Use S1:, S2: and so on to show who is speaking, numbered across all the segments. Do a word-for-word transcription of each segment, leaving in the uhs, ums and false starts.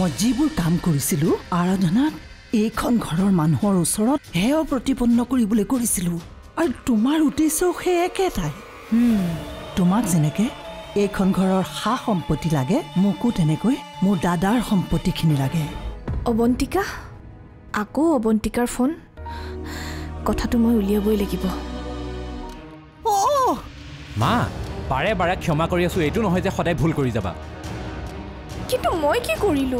S1: মই যিবোৰ কাম কৰিছিলো আৰাধনাত এইখন ঘৰৰ মানুহৰ ওচৰত হেয় প্ৰতিপন্ন কৰিবলৈ কৰিছিলো আৰু তোমাৰ উদ্দেশ্য সেই একেটাই তোমাক যেনেকে এইখন ঘৰৰ সা সম্পত্তি লাগে মোকো তেনেকৈ মোৰ দাদাৰ সম্পত্তিখিনি লাগে
S2: অবন্তিকা আকৌ অবন্তিকাৰ ফোন কথাটো মই উলিয়াবই লাগিব
S3: মা বাৰে বাৰে ক্ষমা কৰি আছো এইটো নহয় যে সদায় ভুল কৰি যাবা
S2: কিন্তু মই কি কৰিলো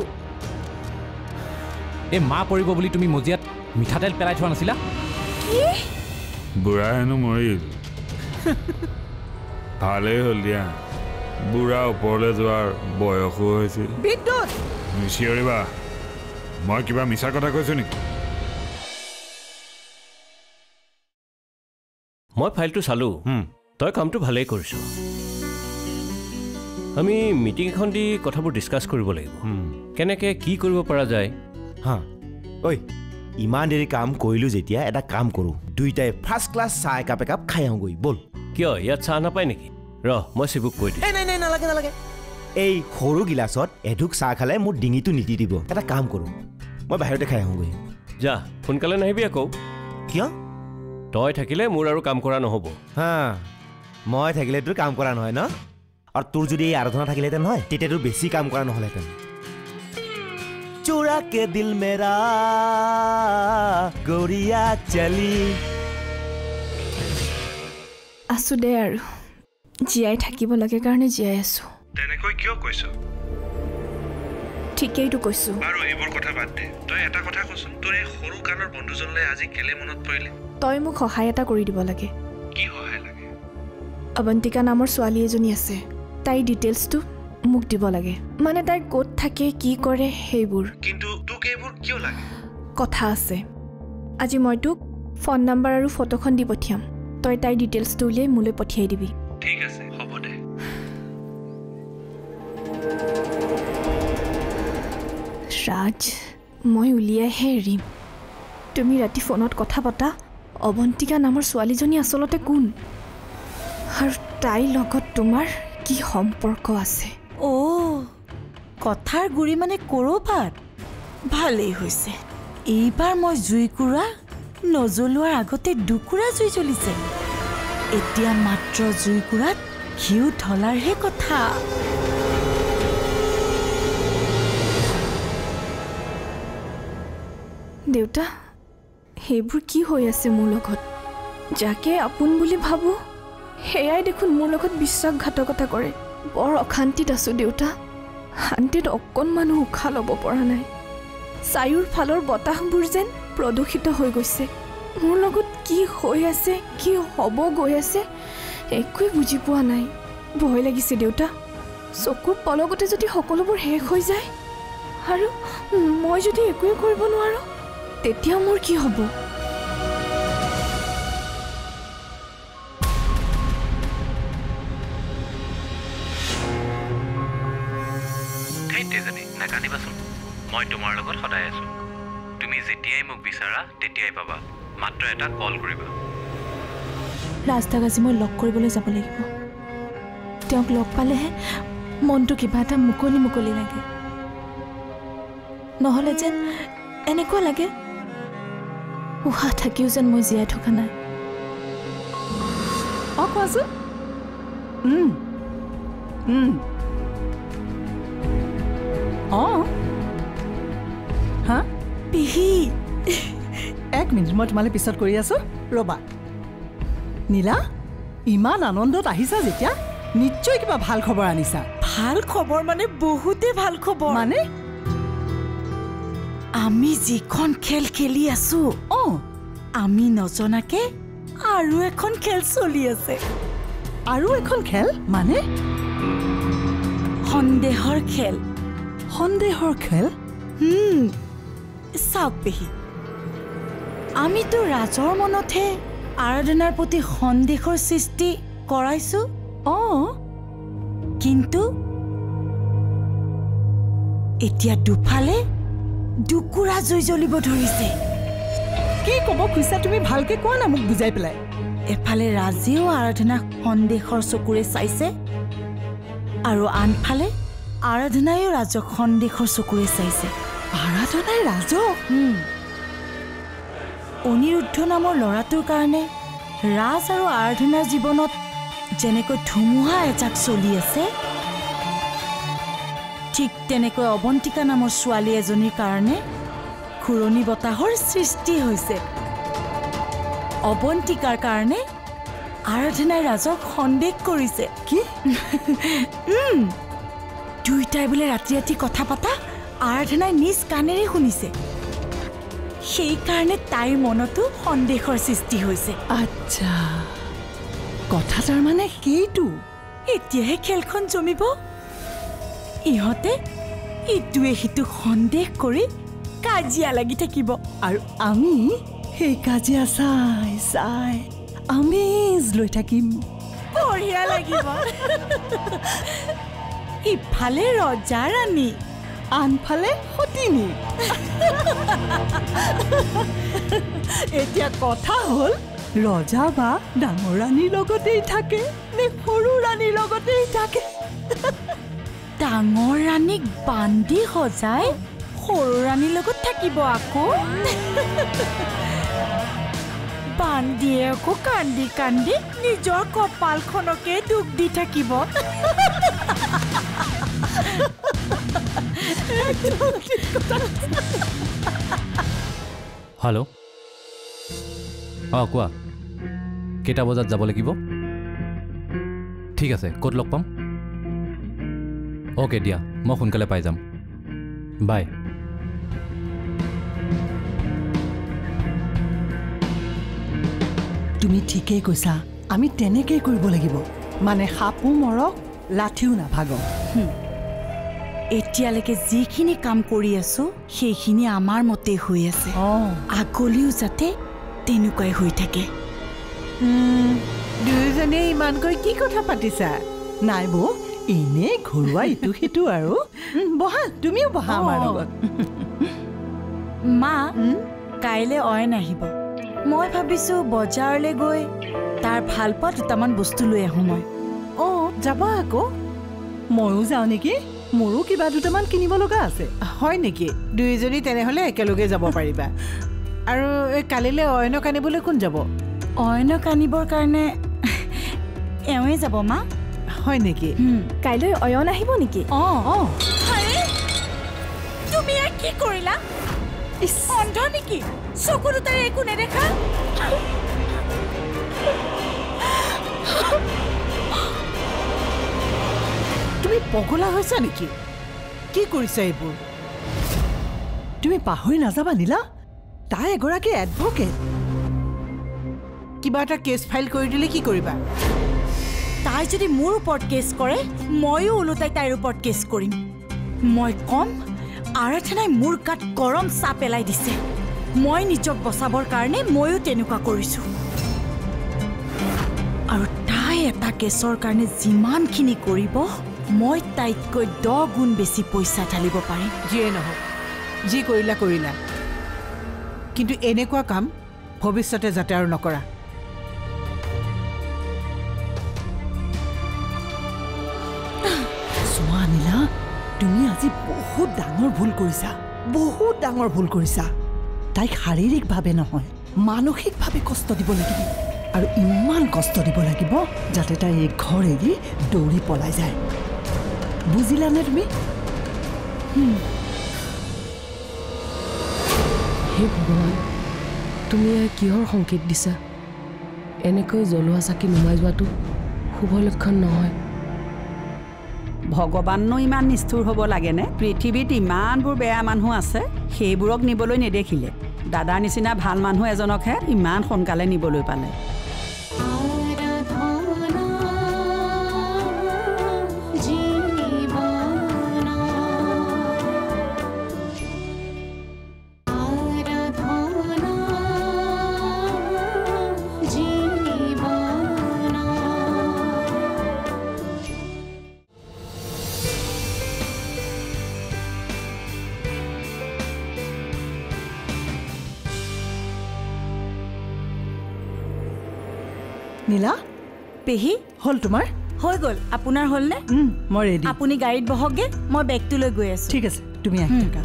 S3: এই মা পৰিব বুলি তুমি মজিয়াত মিঠাতেল পেলাই থোৱা নাছিলা
S2: কি
S4: বুঢ়া হেনো মৰিল ভালেই হ'ল দিয়া বুঢ়া ওপৰলৈ যোৱাৰ বয়সো হৈছিল
S1: বিদ্যুৎ
S4: নিচিঞৰিবা মই কিবা মিছা কথা কৈছো নেকি
S5: মই ফাইলটো চালো তই কামটো ভালেই কৰিছ আমি মিটিং এখন দি কথাবোৰ ডিছকাছ কৰিব লাগিব কেনেকৈ কি কৰিব পৰা যায়
S6: হা ঐ ইমান দেৰি কাম কৰিলোঁ যেতিয়া এটা কাম কৰোঁ দুইটাই ফাৰ্ষ্ট ক্লাছ চাহ একাপ একাপ খাই আহোঁগৈ ব'ল
S5: কিয় ইয়াত চাহ নাপায় নেকি ৰ মই চিবুক কৈ দিম
S6: এই নাই নাই নালাগে নালাগে এই সৰু গিলাচত এঢোক চাহ খালে মোৰ ডিঙিটো নিতি দিব এটা কাম কৰোঁ মই বাহিৰতে খাই আহোঁগৈ
S5: যা সোনকালে নাহিবি আকৌ
S6: কিয়
S5: তই থাকিলে মোৰ আৰু কাম কৰা নহ'ব
S6: হা মই থাকিলে তোৰ কাম কৰা নহয় ন আৰু তোৰ যদি এই আৰাধনা থাকিলেহেঁতেন নহয় তেতিয়া তোৰ বেছি কাম কৰা নহ'লহেঁতেন চোৰা কে দিল মেৰা গৰিয়া চলি
S2: আছো দে আৰু জীয়াই থাকিব লাগে কাৰণে জীয়াই আছো
S4: তেনেকৈ কিয় কৈছ
S2: ঠিকেইটো কৈছো
S4: আৰু এইবোৰ কথা বাদ দে তই এটা কথা কচোন তোৰ এই সৰু কানৰ বন্ধুজনলৈ আজি কেলে মনত পৰিলে
S2: তই মোক সহায় এটা কৰি দিব লাগে
S4: কি সহায় লাগে
S2: অবন্তিকা নামৰ ছোৱালী এজনী আছে তাইৰ ডিটেইলছটো মোক দিব লাগে মানে তাই ক'ত থাকে কি কৰে সেইবোৰ
S4: কিন্তু তোক এইবোৰ কিয় লাগে
S2: কথা আছে আজি মই তোক ফোন নাম্বাৰ আৰু ফটোখন দি পঠিয়াম তই তাইৰ ডিটেইলছটো উলিয়াই মোলৈ পঠিয়াই দিবি
S4: ঠিক আছে হ'ব দে
S2: ৰাজ মই উলিয়াইহে এৰিম তুমি ৰাতি ফোনত কথা পতা অবন্তিকা নামৰ ছোৱালীজনী আচলতে কোন আৰু তাইৰ লগত তোমাৰ কি সম্পৰ্ক আছে
S1: অ' কথাৰ গুৰি মানে কৰবাত ভালেই হৈছে এইবাৰ মই জুইকুৰা নজ্বলোৱাৰ আগতে দুকুৰা জুই জ্বলিছে এতিয়া মাত্ৰ জুইকুৰাত ঘিউ ঢলাৰহে কথা
S2: দেউতা সেইবোৰ কি হৈ আছে মোৰ লগত যাকে আপোন বুলি ভাবোঁ সেয়াই দেখোন মোৰ লগত বিশ্বাসঘাতকতা কৰে বৰ অশান্তিত আছোঁ দেউতা শান্তিত অকণমানো উশাহ ল'ব পৰা নাই চাৰিওৰ ফালৰ বতাহবোৰ যেন প্ৰদূষিত হৈ গৈছে মোৰ লগত কি হৈ আছে কি হ'ব গৈ আছে একোৱে বুজি পোৱা নাই ভয় লাগিছে দেউতা চকুৰ পলকতে যদি সকলোবোৰ শেষ হৈ যায় আৰু মই যদি একোৱে কৰিব নোৱাৰোঁ তেতিয়া মোৰ কি হ'ব
S7: নাকান্দিবাচোন মই তোমাৰ লগত সদায় আছো তুমি যেতিয়াই মোক বিচাৰা তেতিয়াই পাবা মাত্ৰ এটা কল কৰিবা
S2: ৰাস্তাক আজি মই লগ কৰিবলৈ যাব লাগিব তেওঁক লগ পালেহে মনটো কিবা এটা মুকলি মুকলি লাগে নহ'লে যেন এনেকুৱা লাগে উশাহ থাকিও যেন মই জীয়াই থকা নাই
S1: অঁ কোৱাচোন অঁ হা পিহি এক মিনিট মই তোমালৈ পিছত কৰি আছো ৰ'বা নীলা ইমান আনন্দত আহিছা যেতিয়া নিশ্চয় কিবা ভাল খবৰ আনিছা
S8: ভাল খবৰ মানে বহুতে ভাল খবৰ
S1: মানে
S8: আমি যিখন খেল খেলি আছো
S1: অঁ
S8: আমি নজনাকে আৰু এখন খেল চলি আছে
S1: আৰু এখন খেল মানে
S8: সন্দেহৰ খেল
S1: সন্দেহৰ খেল
S8: হুম চাওক পেহী আমিতো ৰাজৰ মনতহে আৰাধনাৰ প্ৰতি সন্দেহৰ সৃষ্টি কৰাইছো
S1: অঁ
S8: কিন্তু এতিয়া দুফালে দুকুৰা জুই জ্বলিব ধৰিছে
S1: কি ক'ব খুজিছা তুমি ভালকে কোৱা না মোক বুজাই পেলাই
S8: এফালে ৰাজেও আৰাধনাক সন্দেহৰ চকুৰে চাইছে আৰু আনফালে আৰাধনায়ো ৰাজক সন্দেহৰ চকুৰে চাইছে।
S1: আৰাধনাই ৰাজক?
S8: অনিৰুদ্ধ নামৰ ল'ৰাটোৰ কাৰণে ৰাজ আৰু আৰাধনাৰ জীৱনত যেনেকৈ ধুমুহা এজাক চলি আছে, ঠিক তেনেকৈ অৱন্তিকা নামৰ ছোৱালী এজনীৰ কাৰণে ঘূৰণি বতাহৰ সৃষ্টি হৈছে। অৱন্তিকাৰ কাৰণে আৰাধনাই ৰাজক সন্দেহ কৰিছে।
S1: কি?
S8: দুয়োটাই বোলে ৰাতি ৰাতি কথা পাতা আৰাধনাই নিজ কাণেৰে শুনিছে। সেইকাৰণে তাইৰ মনতো সন্দেহৰ সৃষ্টি হৈছে।
S1: আচ্ছা, কথা তাৰ মানে সেইটো।
S8: এতিয়াহে খেলখন জমিব। ইহঁতে ইটোৱে সিটোক সন্দেহ কৰি কাজিয়া লাগি থাকিব
S1: আৰু আমি সেই কাজিয়া চাই চাই আমেজ লৈ থাকিম।
S8: বঢ়িয়া লাগিব। ইফালে ৰজা ৰাণী,
S1: আনফালে সতিনী। এতিয়া কথা হ'ল, ৰজা বা ডাঙৰ ৰাণীৰ লগতেই থাকে নে সৰু ৰাণীৰ লগতেই থাকে?
S8: ডাঙৰ ৰাণীক বান্ধি সজাই সৰু ৰাণীৰ লগত থাকিব আকৌ। বান্ধিয়ে আকৌ কান্দি কান্দি নিজৰ কপালখনকে দুখ দি থাকিব।
S3: হেল্ল', অঁ কোৱা, কেইটা বজাত যাব লাগিব? ঠিক আছে, ক'ত লগ পাম? অ'কে দিয়া, মই সোনকালে পাই যাম। বাই।
S1: তুমি ঠিকেই কৈছা, আমি তেনেকেই কৰিব লাগিব। মানে সাপো মৰক, লাঠিও নাভাগক।
S8: এতিয়ালৈকে যিখিনি কাম কৰি আছো সেইখিনি আমাৰ মতে হৈ আছে। আগলৈও যাতে তেনেকুৱাই হৈ থাকে।
S9: দুয়োজনে ইমানকৈ কি কথা পাতিছা?
S1: নাই বৌ, এনেই ঘৰুৱা ইটো সিটো আৰু। বহা, তুমিও বহা আমাৰ লগত।
S8: মা, কাইলৈ অইন আহিব। মই ভাবিছো বজাৰলৈ গৈ তাৰ ভাল পোৱা দুটামান বস্তু লৈ আহোঁ মই।
S1: অঁ যাবা আকৌ। ময়ো যাওঁ নেকি, মোৰো কিবা দুটামান কিনিব লগা আছে।
S9: হয় নেকি? দুয়োজনী তেনেহ'লে একেলগে যাব পাৰিবা। আৰু কালিলৈ অইনক আনিবলৈ কোন যাব?
S8: অইনক আনিবৰ কাৰণে এওঁৱে যাব মা।
S9: হয় নেকি?
S2: কাইলৈ অয়ন আহিব নেকি?
S8: অঁ অঁ। তুমি ইয়াক কি কৰিলা? অন্ধ নেকি? চকু দুটাৰে একো নেদেখা?
S9: তুমি পগলা হৈছা নেকি? কি কৰিছা এইবোৰ?
S1: তুমি পাহৰি নাযাবা নীলা, তাই এগৰাকী এডভকেট।
S9: কিবা এটা কেছ ফাইল কৰি দিলে কি কৰিবা?
S8: তাই যদি মোৰ ওপৰত কেছ কৰে, ময়ো ওলোটাই তাইৰ ওপৰত কেছ কৰিম। মই কম, আৰাধনাই মোৰ গাত গৰম চাহ পেলাই দিছে। মই নিজক বচাবৰ কাৰণে ময়ো তেনেকুৱা কৰিছোঁ। আৰু তাই এটা কেছৰ কাৰণে যিমানখিনি কৰিব, মই তাইতকৈ দহ গুণ বেছি পইচা ঢালিব পাৰিম।
S9: যিয়ে নহওক, যি কৰিলা কৰিলা, কিন্তু এনেকুৱা কাম ভৱিষ্যতে যাতে আৰু নকৰা।
S1: চোৱা নীলা, তুমি আজি বহুত ডাঙৰ ভুল কৰিছা, বহুত ডাঙৰ ভুল কৰিছা। তাইক শাৰীৰিকভাৱে নহয়, মানসিকভাৱে কষ্ট দিব লাগিব। আৰু ইমান কষ্ট দিব লাগিব যাতে তাই এই ঘৰ এৰি দৌৰি পলাই যায়। বুজিলানে তুমি?
S10: হে ভগৱান, তুমি কিহৰ সংকেত দিছা? এনেকৈ জ্বলোৱা চাকি নুমাই যোৱাটো শুভ লক্ষণ নহয়।
S11: ভগৱাননো ইমান নিষ্ঠুৰ হ'ব লাগেনে? পৃথিৱীত ইমানবোৰ বেয়া মানুহ আছে, সেইবোৰক নিবলৈ নেদেখিলে। দাদাৰ নিচিনা ভাল মানুহ এজনকহে ইমান সোনকালে নিবলৈ পালে।
S1: নীলা,
S8: পেহী,
S1: হ'ল তোমাৰ?
S8: হৈ গ'ল আপোনাৰ হ'লনে
S1: মই ৰেডি
S8: আপুনি গাড়ীত বহকগে মই বেগটো লৈ গৈ আছোঁ
S1: ঠিক আছে তুমি আহি থাকা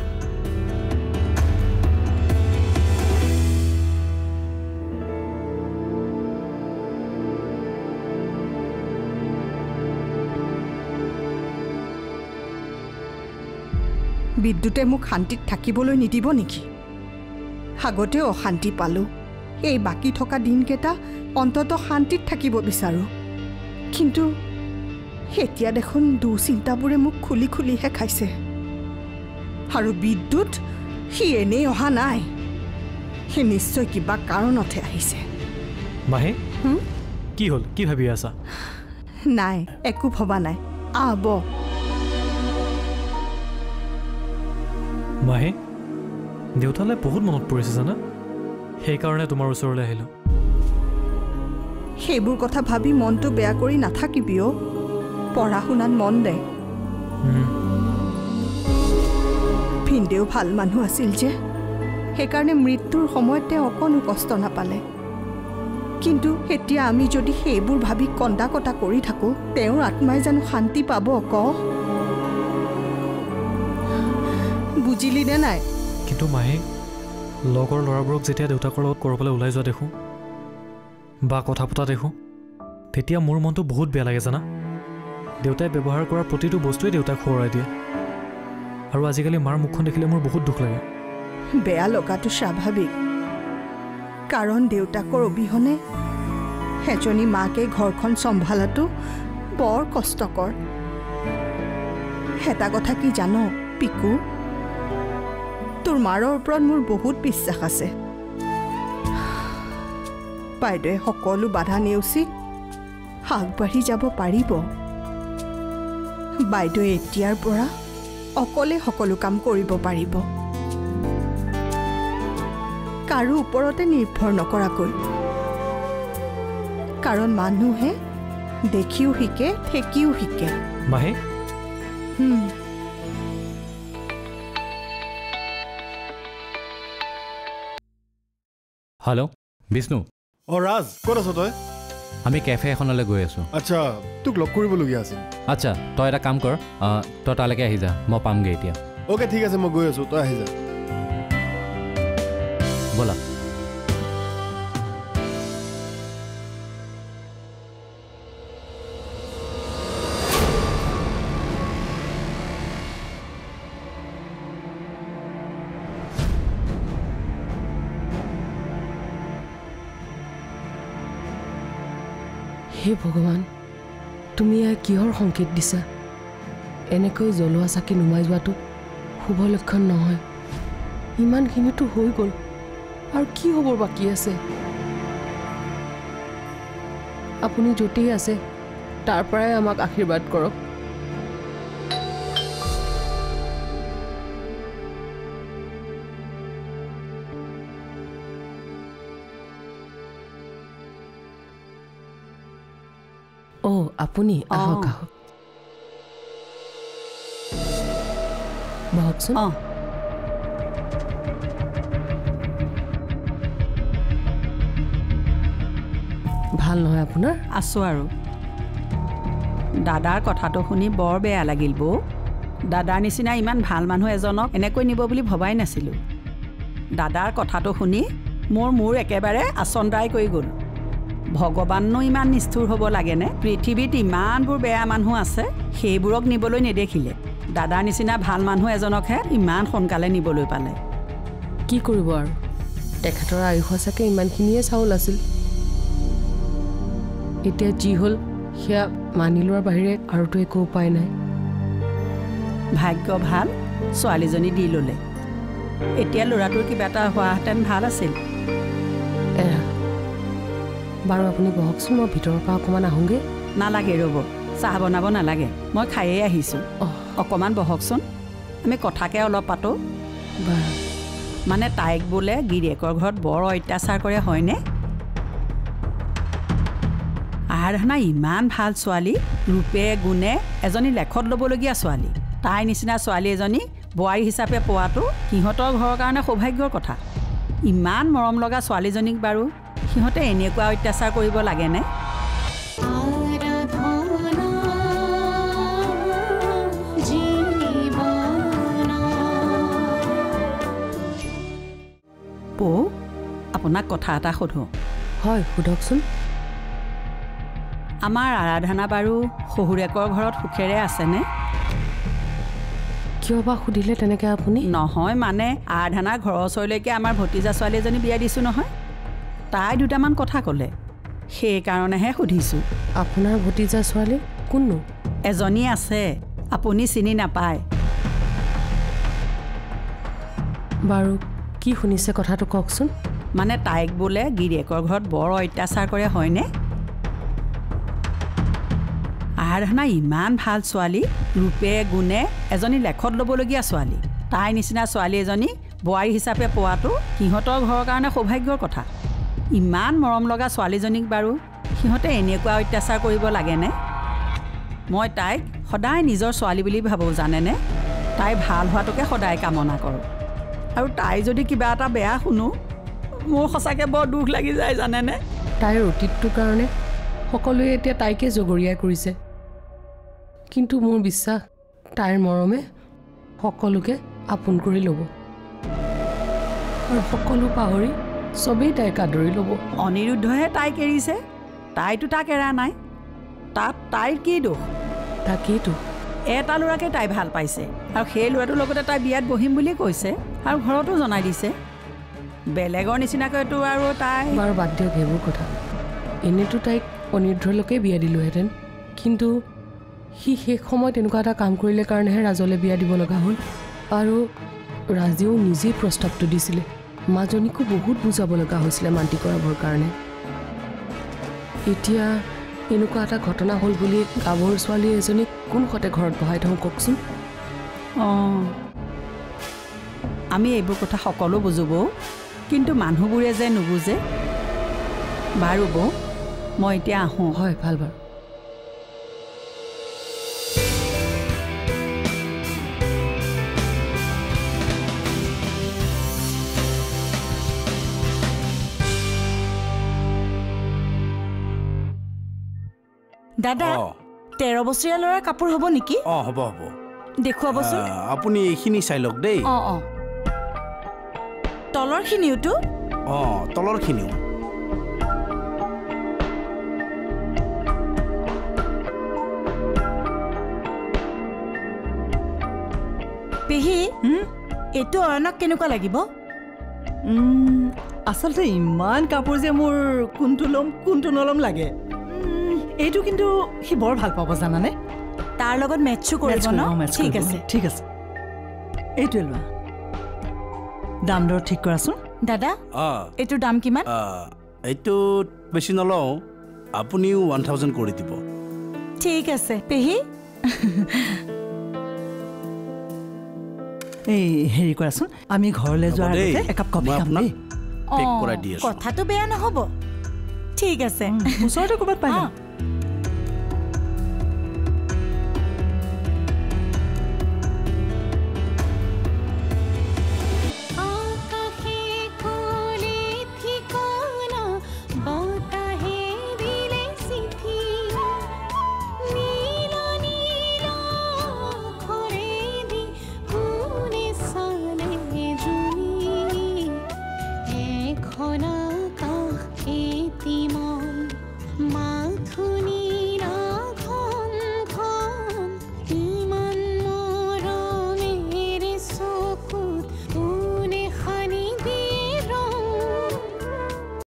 S12: বিদ্যুতে মোক শান্তিত থাকিবলৈ নিদিব নেকি আগতেও অশান্তি পালোঁ এই বাকী থকা দিনকেইটা অন্তত শান্তিত থাকিব বিচাৰোঁ কিন্তু এতিয়া দেখোন দুচিন্তাবোৰে মোক খুলি খুলিহে খাইছে আৰু বিদ্যুৎ সি এনেই অহা নাই সি নিশ্চয় কিবা কাৰণতহে আহিছে
S13: মাহে কি হ'ল কি ভাবি আছা
S12: নাই একো ভবা নাই আব
S13: মাহে দেউতালৈ বহুত মনত পৰিছে জানা সেইকাৰণে তোমাৰ ওচৰলৈ আহিলোঁ
S12: সেইবোৰ কথা ভাবি মনটো বেয়া কৰি নাথাকিবি অ পঢ়া শুনাত মন দে ভিনদেউ ভাল মানুহ আছিল যে সেইকাৰণে মৃত্যুৰ সময়ত তেওঁ অকণো কষ্ট নাপালে কিন্তু এতিয়া আমি যদি সেইবোৰ ভাবি কন্দা কটা কৰি থাকোঁ তেওঁৰ আত্মাই জানো শান্তি পাব ক বুজিলি নে নাই
S13: কিন্তু মাহে লগৰ ল'ৰাবোৰক যেতিয়া দেউতাকৰ লগত ক'ৰবালৈ ওলাই যোৱা দেখোঁ বা কথা পতা দেখোঁ তেতিয়া মোৰ মনটো বহুত বেয়া লাগে জানা দেউতাই ব্যৱহাৰ কৰাৰ প্ৰতিটো বস্তুৱেই দেউতাক সোঁৱৰাই দিয়ে আৰু আজিকালি মাৰ মুখখন দেখিলে মোৰ বহুত দুখ লাগে
S12: বেয়া লগাটো স্বাভাৱিক কাৰণ দেউতাকৰ অবিহনে এজনী মাকে ঘৰখন চম্ভালাটো বৰ কষ্টকৰ এটা কথা কি জান পিকু তোৰ মাৰৰ ওপৰত মোৰ বহুত বিশ্বাস আছে বাইদেৱে সকলো বাধা নেওচি আগবাঢ়ি যাব পাৰিব বাইদেৱে এতিয়াৰ পৰা অকলে সকলো কাম কৰিব পাৰিব কাৰো ওপৰতে নিৰ্ভৰ নকৰাকৈ কাৰণ মানুহে দেখিও শিকে ঠেকিও শিকে
S13: মাহে
S3: হেল্ল' বিষ্ণু
S14: অ ৰাজ ক'ত আছ তই
S3: আমি কেফে এখনলৈ গৈ আছোঁ
S14: আচ্ছা তোক লগ কৰিবলগীয়া আছিল
S3: আচ্ছা তই এটা কাম কৰ তই তালৈকে আহি যা মই পামগৈ এতিয়া
S14: অ'কে ঠিক আছে মই গৈ আছোঁ তই আহি যা
S3: ব'লা
S10: হে ভগৱান তুমি ইয়াৰ কিহৰ সংকেত দিছা এনেকৈ জ্বলোৱা চাকি নুমাই যোৱাটো শুভ লক্ষণ নহয় ইমানখিনিতো হৈ গ'ল আৰু কি হ'বৰ বাকী আছে আপুনি য'তেই আছে তাৰ পৰাই আমাক আশীৰ্বাদ কৰক অ আপুনি আহক আহক বহকচোন
S11: অঁ
S10: ভাল নহয় আপোনাৰ
S11: আছোঁ আৰু দাদাৰ কথাটো শুনি বৰ বেয়া লাগিল বৌ দাদাৰ নিচিনা ইমান ভাল মানুহ এজনক এনেকৈ নিব বুলি ভবাই নাছিলোঁ দাদাৰ কথাটো শুনি মোৰ মূৰ একেবাৰে আচন্দাই কৰি গ'ল ভগৱাননো ইমান নিষ্ঠুৰ হ'ব লাগেনে পৃথিৱীত ইমানবোৰ বেয়া মানুহ আছে সেইবোৰক নিবলৈ নেদেখিলে দাদাৰ নিচিনা ভাল মানুহ এজনকহে ইমান সোনকালে নিবলৈ পালে
S10: কি কৰিব আৰু তেখেতৰ আয়ুস চাগে ইমানখিনিয়ে চাউল আছিল এতিয়া যি হ'ল সেয়া মানি লোৱাৰ বাহিৰে আৰুতো একো উপায় নাই
S11: ভাগ্য ভাল ছোৱালীজনী দি ল'লে এতিয়া ল'ৰাটোৰ কিবা এটা হোৱাহেঁতেন ভাল আছিল
S10: এৰা বাৰু আপুনি বহকচোন মই ভিতৰৰ পৰা অকণমান আহোঁগৈ
S11: নালাগে ৰ'ব চাহ বনাব নালাগে মই খায়েই আহিছোঁ অকণমান বহকচোন আমি কথাকে অলপ পাতোঁ
S10: বাৰু
S11: মানে তাইক বোলে গিৰিয়েকৰ ঘৰত বৰ অত্যাচাৰ কৰে হয়নে আৰাধনা ইমান ভাল ছোৱালী ৰূপে গুণে এজনী লেখত ল'বলগীয়া ছোৱালী তাইৰ নিচিনা ছোৱালী এজনী বোৱাৰী হিচাপে পোৱাটো সিহঁতৰ ঘৰৰ কাৰণে সৌভাগ্যৰ কথা ইমান মৰম লগা ছোৱালীজনীক বাৰু সিহঁতে এনেকুৱা অত্যাচাৰ কৰিব লাগেনে বৌ আপোনাক কথা এটা সোধোঁ
S10: হয় সোধকচোন
S11: আমাৰ আৰাধনা বাৰু শহুৰেকৰ ঘৰত সুখেৰে আছেনে
S10: কিয় বা সুধিলে তেনেকৈ আপুনি
S11: নহয় মানে আৰাধনাৰ ঘৰৰ ওচৰলৈকে আমাৰ ভতিজা ছোৱালী এজনী বিয়া দিছোঁ নহয় তাই দুটামান কথা ক'লে সেইকাৰণেহে সুধিছোঁ
S10: আপোনাৰ ভতিজা ছোৱালী কোননো
S11: এজনী আছে আপুনি চিনি নাপায়
S10: বাৰু কি শুনিছে কথাটো কওকচোন
S11: মানে তাইক বোলে গিৰিয়েকৰ ঘৰত বৰ অত্যাচাৰ কৰে হয়নে আৰাধনা ইমান ভাল ছোৱালী ৰূপে গুণে এজনী লেখত ল'বলগীয়া ছোৱালী তাইৰ নিচিনা ছোৱালী এজনী বোৱাৰী হিচাপে পোৱাটো সিহঁতৰ ঘৰৰ কাৰণে সৌভাগ্যৰ কথা ইমান মৰম লগা ছোৱালীজনীক বাৰু সিহঁতে এনেকুৱা অত্যাচাৰ কৰিব লাগেনে মই তাইক সদায় নিজৰ ছোৱালী বুলি ভাবোঁ জানেনে তাই ভাল হোৱাটোকে সদায় কামনা কৰোঁ আৰু তাই যদি কিবা এটা বেয়া শুনো মোৰ সঁচাকৈ বৰ দুখ লাগি যায় জানেনে
S10: তাইৰ অতীতটোৰ কাৰণে সকলোৱে এতিয়া তাইকে জগৰীয়া কৰিছে কিন্তু মোৰ বিশ্বাস তাইৰ মৰমে সকলোকে আপোন কৰি ল'ব আৰু সকলো পাহৰি চবেই তাইক আদৰি ল'ব
S11: অনিৰুদ্ধহে তাইক এৰিছে তাইতো তাক এৰা নাই তাত তাইৰ কি দোষ
S10: তাকেইতো
S11: এটা ল'ৰাকে তাই ভাল পাইছে আৰু সেই ল'ৰাটোৰ লগতে তাই বিয়াত বহিম বুলি কৈছে আৰু ঘৰতো জনাই দিছে বেলেগৰ নিচিনাকৈতো আৰু তাই
S10: বাৰু বাদ দিয়ক সেইবোৰ কথা এনেতো তাইক অনিৰুদ্ধলৈকে বিয়া দিলোহেঁতেন কিন্তু সি শেষ সময়ত এনেকুৱা এটা কাম কৰিলে কাৰণেহে ৰাজলৈ বিয়া দিব লগা হ'ল আৰু ৰাজেও নিজেই প্ৰস্তাৱটো দিছিলে মাজনীকো বহুত বুজাব লগা হৈছিলে মান্তি কৰাবৰ কাৰণে এতিয়া এনেকুৱা এটা ঘটনা হ'ল বুলি গাঁৱৰ ছোৱালী এজনীক কোনখতে ঘৰত বহাই থওঁ কওকচোন
S11: অঁ আমি এইবোৰ কথা সকলো বুজিব কিন্তু মানুহবোৰে যে নুবুজে বাৰু বৌ মই এতিয়া আহোঁ
S10: হয় ভাল বাৰু
S8: দাদা তেৰ বছৰীয়া ল'ৰাৰ কাপোৰ হ'ব নেকি
S15: অঁ হ'ব হ'ব
S8: দেখুৱাবচোন
S15: আপুনি এইখিনি চাই লওক দেই
S8: অঁ অঁ তলৰখিনিওতো
S15: অঁ তলৰখিনিও
S8: পেহী এইটো অয়নক কেনেকুৱা লাগিব
S1: আচলতে ইমান কাপোৰ যে মোৰ কোনটো ল'ম কোনটো নল'ম লাগে এইটো কিন্তু সি বৰ ভাল পাব জানানে
S8: তাৰ লগত মেটচো কৰিব ন ঠিক আছে
S1: ঠিক আছে এইটোৱে লোৱা দাম দৰ ঠিক কৰাচোন
S8: দাদা এইটোৰ দাম কিমান
S15: এইটো বেছি নলওঁ আপুনিও ওৱান থাউজেণ্ড কৰি দিব
S8: ঠিক আছে পেহী
S1: এই হেৰি কৰাচোন আমি ঘৰলৈ যোৱাৰ আগতে একাপ কফি খাম দেই
S8: কথাটো বেয়া নহ'ব ঠিক আছে
S1: ওচৰতে ক'ৰবাত পাই